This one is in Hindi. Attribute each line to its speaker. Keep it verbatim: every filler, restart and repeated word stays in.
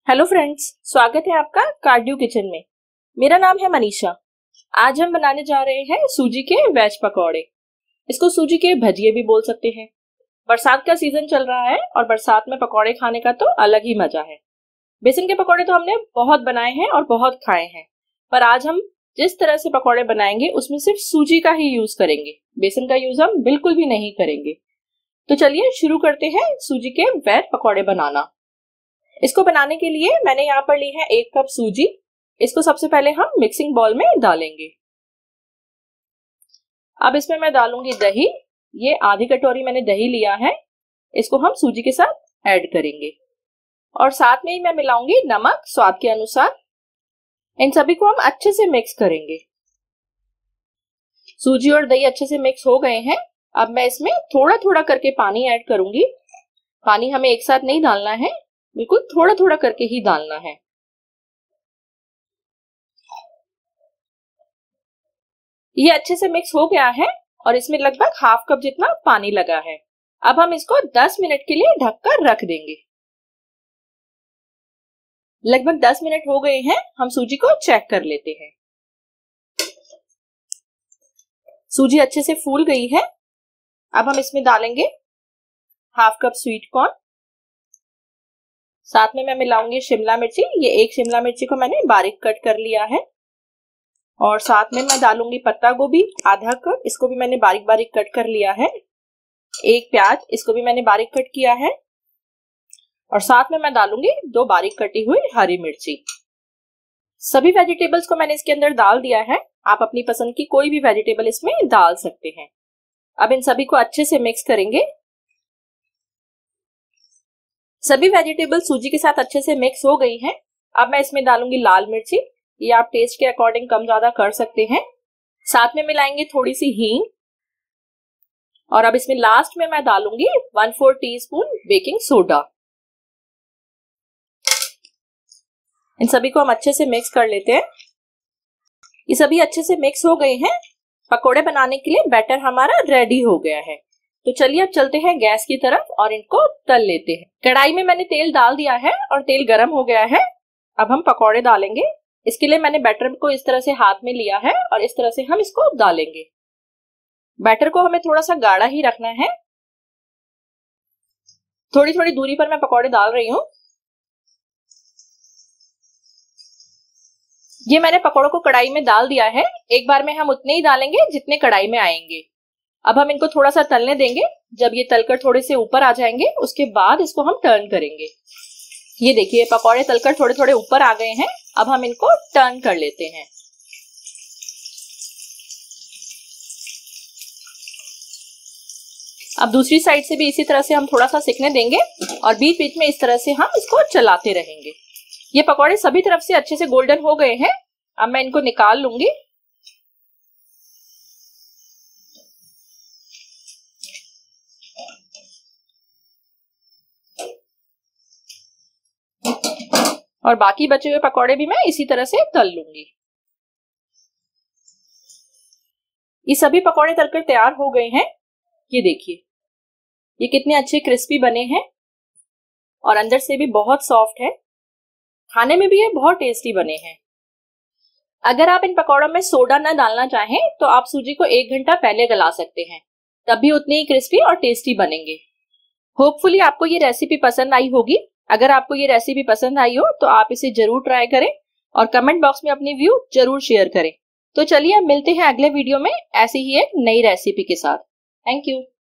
Speaker 1: हेलो फ्रेंड्स, स्वागत है आपका कार्डियो किचन में। मेरा नाम है मनीषा। आज हम बनाने जा रहे हैं सूजी के वेज पकौड़े। इसको सूजी के भजिए भी बोल सकते हैं। बरसात का सीजन चल रहा है और बरसात में पकौड़े खाने का तो अलग ही मजा है। बेसन के पकौड़े तो हमने बहुत बनाए हैं और बहुत खाए हैं, पर आज हम जिस तरह से पकौड़े बनाएंगे उसमें सिर्फ सूजी का ही यूज करेंगे। बेसन का यूज हम बिल्कुल भी नहीं करेंगे। तो चलिए शुरू करते हैं सूजी के वेज पकौड़े बनाना। इसको बनाने के लिए मैंने यहाँ पर ली है एक कप सूजी। इसको सबसे पहले हम मिक्सिंग बाउल में डालेंगे। अब इसमें मैं डालूंगी दही। ये आधी कटोरी मैंने दही लिया है। इसको हम सूजी के साथ ऐड करेंगे और साथ में ही मैं मिलाऊंगी नमक स्वाद के अनुसार। इन सभी को हम अच्छे से मिक्स करेंगे। सूजी और दही अच्छे से मिक्स हो गए हैं। अब मैं इसमें थोड़ा थोड़ा करके पानी ऐड करूंगी। पानी हमें एक साथ नहीं डालना है, बिल्कुल थोड़ा थोड़ा करके ही डालना है। ये अच्छे से मिक्स हो गया है और इसमें लगभग हाफ कप जितना पानी लगा है। अब हम इसको दस मिनट के लिए ढककर रख देंगे। लगभग दस मिनट हो गए हैं। हम सूजी को चेक कर लेते हैं। सूजी अच्छे से फूल गई है। अब हम इसमें डालेंगे हाफ कप स्वीट कॉर्न। साथ में मैं मिलाऊंगी शिमला मिर्ची। ये एक शिमला मिर्ची को मैंने बारीक कट कर लिया है। और साथ में मैं डालूंगी पत्ता गोभी आधा कप। इसको भी मैंने बारीक बारीक कट कर लिया है। एक प्याज, इसको भी मैंने बारीक कट किया है। और साथ में मैं डालूंगी दो बारीक कटी हुई हरी मिर्ची। सभी वेजिटेबल्स को मैंने इसके अंदर डाल दिया है। आप अपनी पसंद की कोई भी वेजिटेबल इसमें डाल सकते हैं। अब इन सभी को अच्छे से मिक्स करेंगे। सभी वेजिटेबल सूजी के साथ अच्छे से मिक्स हो गई हैं। अब मैं इसमें डालूंगी लाल मिर्ची। ये आप टेस्ट के अकॉर्डिंग कम ज्यादा कर सकते हैं। साथ में मिलाएंगे थोड़ी सी हींग। और अब इसमें लास्ट में मैं डालूंगी one four teaspoon baking soda. इन सभी को हम अच्छे से मिक्स कर लेते हैं। ये सभी अच्छे से मिक्स हो गए हैं। पकोड़े बनाने के लिए बैटर हमारा रेडी हो गया है। तो चलिए अब चलते हैं गैस की तरफ और इनको तल लेते हैं। कढ़ाई में मैंने तेल डाल दिया है और तेल गर्म हो गया है। अब हम पकौड़े डालेंगे। इसके लिए मैंने बैटर को इस तरह से हाथ में लिया है और इस तरह से हम इसको डालेंगे। बैटर को हमें थोड़ा सा गाढ़ा ही रखना है। थोड़ी थोड़ी दूरी पर मैं पकौड़े डाल रही हूँ। ये मैंने पकौड़ों को कढ़ाई में डाल दिया है। एक बार में हम उतने ही डालेंगे जितने कढ़ाई में आएंगे। अब हम इनको थोड़ा सा तलने देंगे। जब ये तलकर थोड़े से ऊपर आ जाएंगे उसके बाद इसको हम टर्न करेंगे। ये देखिए पकौड़े तलकर थोड़े थोड़े ऊपर आ गए हैं। अब हम इनको टर्न कर लेते हैं। अब दूसरी साइड से भी इसी तरह से हम थोड़ा सा सिकने देंगे और बीच बीच में इस तरह से हम इसको चलाते रहेंगे। ये पकौड़े सभी तरफ से अच्छे से गोल्डन हो गए हैं। अब मैं इनको निकाल लूंगी। और बाकी बचे हुए पकौड़े भी मैं इसी तरह से तल लूंगी। ये सभी पकौड़े तलकर तैयार हो गए हैं। ये देखिए ये कितने अच्छे क्रिस्पी बने हैं और अंदर से भी बहुत सॉफ्ट है। खाने में भी ये बहुत टेस्टी बने हैं। अगर आप इन पकौड़ों में सोडा न डालना चाहें तो आप सूजी को एक घंटा पहले गला सकते हैं, तब भी उतने ही क्रिस्पी और टेस्टी बनेंगे। होपफुली आपको ये रेसिपी पसंद आई होगी। अगर आपको ये रेसिपी पसंद आई हो तो आप इसे जरूर ट्राई करें और कमेंट बॉक्स में अपनी व्यू जरूर शेयर करें। तो चलिए अब मिलते हैं अगले वीडियो में ऐसी ही एक नई रेसिपी के साथ। Thank you.